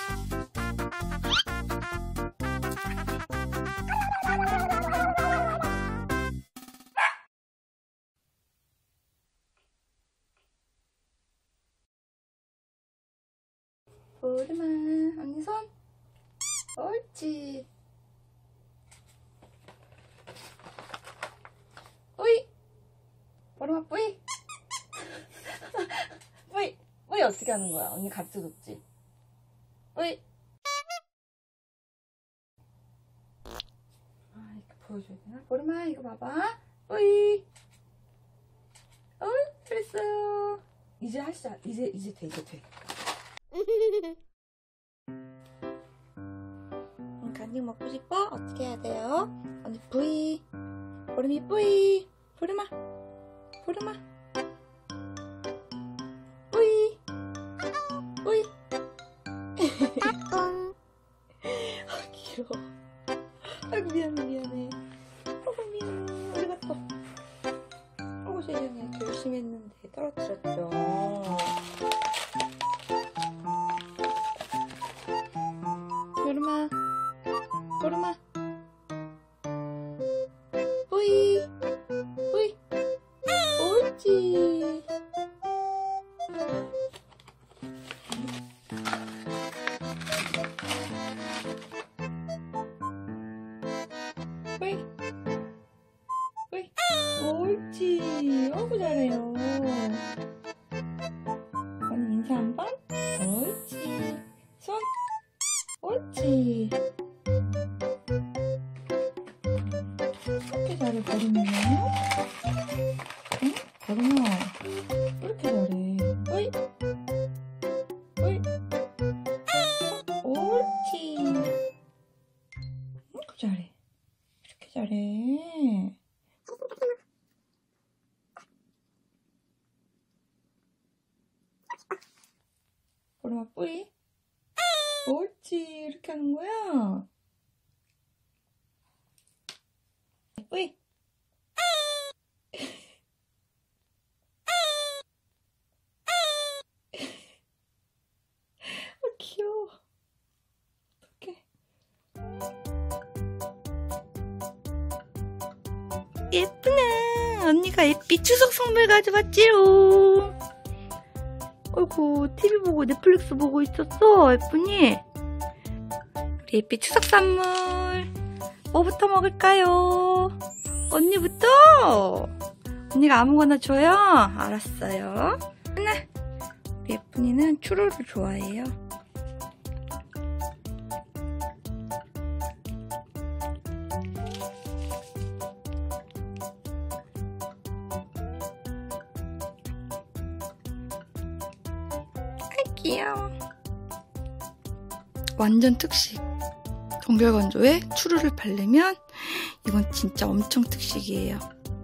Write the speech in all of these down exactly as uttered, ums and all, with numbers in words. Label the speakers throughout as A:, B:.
A: 보르마, 언니 손. 옳지. 뿌이. 보르마 뿌이. 뿌이. 뿌이 어떻게 하는 거야? 언니 가르쳐줬지? 뿌이. 아, 이렇게 보여줘야 되나? 보르마, 이거 봐봐. 뿌이. 어, 잘했어요. 이제 하시자. 이제, 이제 돼, 이제 돼. 간식 먹고 싶어? 어떻게 해야 돼요? 언니 뿌이. 보름이 뿌이. 보름아. 보름아. 뿌이. 뿌이. 아, 귀여워. 아이고, 미안해, 미안해. 아이고, 미안해. 어디 갔어? 아이고, 세상에. 이렇게 열심히 했는데 떨어뜨렸죠. 보름아. 보름아. 뿌이. 뿌이. 옳지. 뿌이. 뿌이. 옳지. 어구, 잘해요. 언니 인사 한 번? 옳지. 손. 옳지. 이렇게 잘해, 보름이는. 응? 보름아, 왜 이렇게 잘해? 어이? 어이? 옳지. 이렇게 잘해. 이렇게 잘해. 보름아, 뿌이? 옳지. 이렇게 하는 거야? 뿌이. 아, 귀여워. 어떡해. 예쁘네. 언니가 예삐 추석 선물 가져왔지요. 어이구, 티비 보고 넷플릭스 보고 있었어. 예쁘니? 우리 예삐 추석 선물 뭐부터 먹을까요? 언니부터? 언니가 아무거나 줘요? 알았어요. 하나. 우리 예쁜이는 추루를 좋아해요. 아, 귀여워. 완전 특식. 동결건조에 추루를 바르면 이건 진짜 엄청 특식이에요.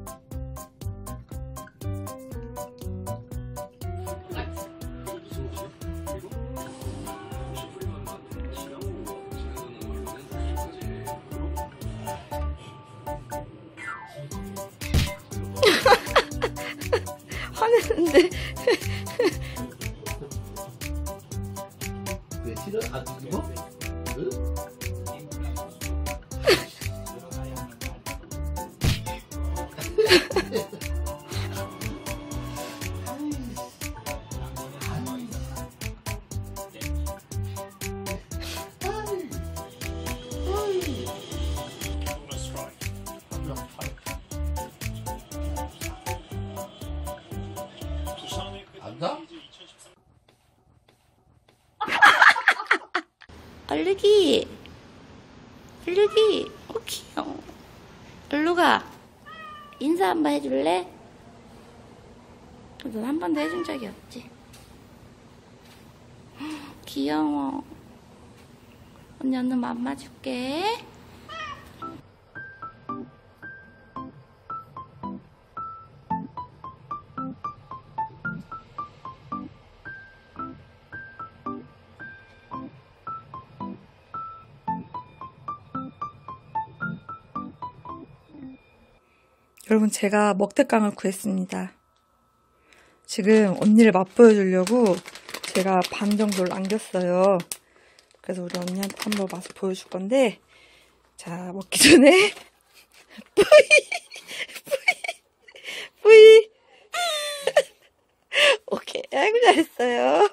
A: 화내는데.
B: 왜 싫어? 아, 이거? 응? 앉아?
A: 얼룩이. 얼룩이. 어, 귀여워. 얼룩아, 인사 한번 해줄래? 넌 한 번도 해준 적이 없지? 귀여워. 언니 얼른 맘마 줄게. 여러분, 제가 먹태깡을 구했습니다. 지금 언니를 맛보여 주려고 제가 반 정도를 남겼어요. 그래서 우리 언니한테 한번 맛을 보여줄 건데, 자, 먹기 전에 뿌이 뿌이 뿌이. 오케이, 아이고 잘했어요.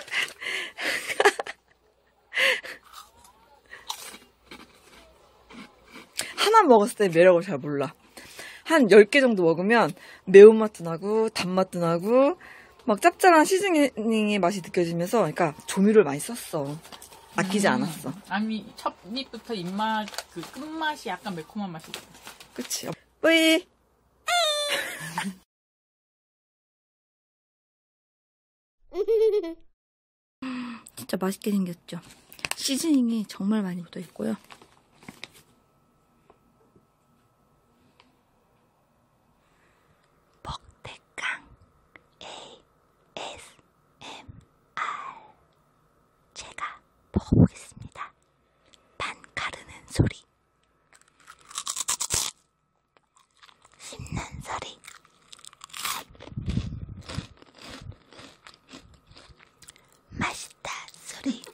A: 하나 먹었을 때 매력을 잘 몰라. 한 열 개 정도 먹으면 매운맛도 나고 단맛도 나고 막 짭짤한 시즈닝의 맛이 느껴지면서, 그러니까 조미료를 많이 썼어. 아끼지
C: 음,
A: 않았어.
C: 아니 첫 입부터 입맛 그 끝맛이 약간 매콤한 맛이 있어.
A: 그치? 뿌이. 진짜 맛있게 생겼죠? 시즈닝이 정말 많이 묻어 있고요. 먹대깡 에이에스엠알. 제가 먹어보겠습니다. 반 가르는 소리, 씹는 소리, 맛있다 소리.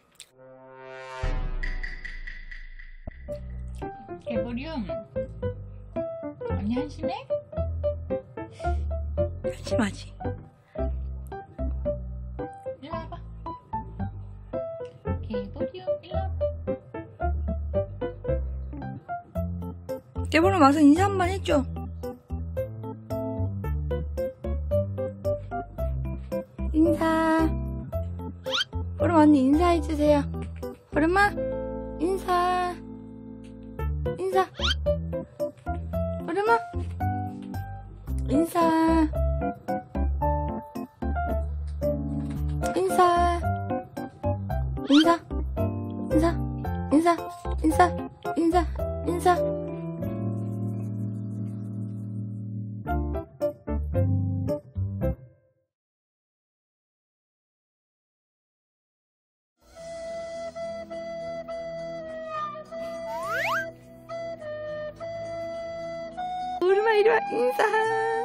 C: 개보륨 언니 한심해?
A: 한심하지?
C: 일로 와봐. 개보륨 일로 와봐.
A: 깨보름 와서 인사 한 번 해줘. 인사. 보름 언니 인사해주세요. 보름아 인사. 인사. 보름아 인사. 인사. 인사. 인사. 인사. 인사. 인사. 인사. 보름아 이리와 인사.